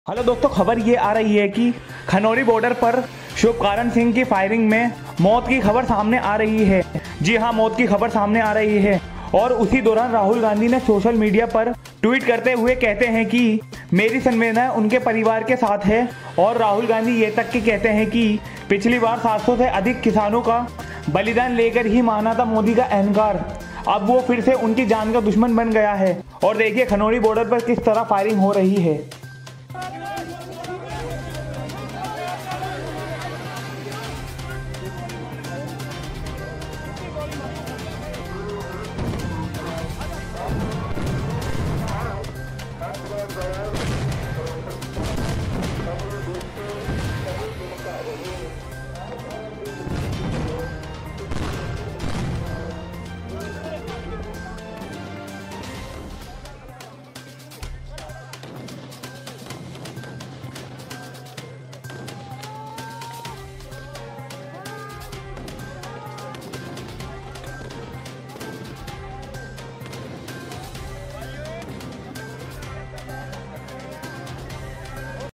Hello दोस्तों, खबर ये आ रही है कि खनौरी बॉर्डर पर शुभकारण सिंह की फायरिंग में मौत की खबर सामने आ रही है। जी हां, मौत की खबर सामने आ रही है। और उसी दौरान राहुल गांधी ने सोशल मीडिया पर ट्वीट करते हुए कहते हैं कि मेरी संवेदना उनके परिवार के साथ है। और राहुल गांधी ये तक के कहते हैं कि पिछली बार 700 से अधिक किसानों का बलिदान लेकर ही माना था मोदी का अहंकार, अब वो फिर से उनकी जान का दुश्मन बन गया है। और देखिए खनौरी बॉर्डर पर किस तरह फायरिंग हो रही है।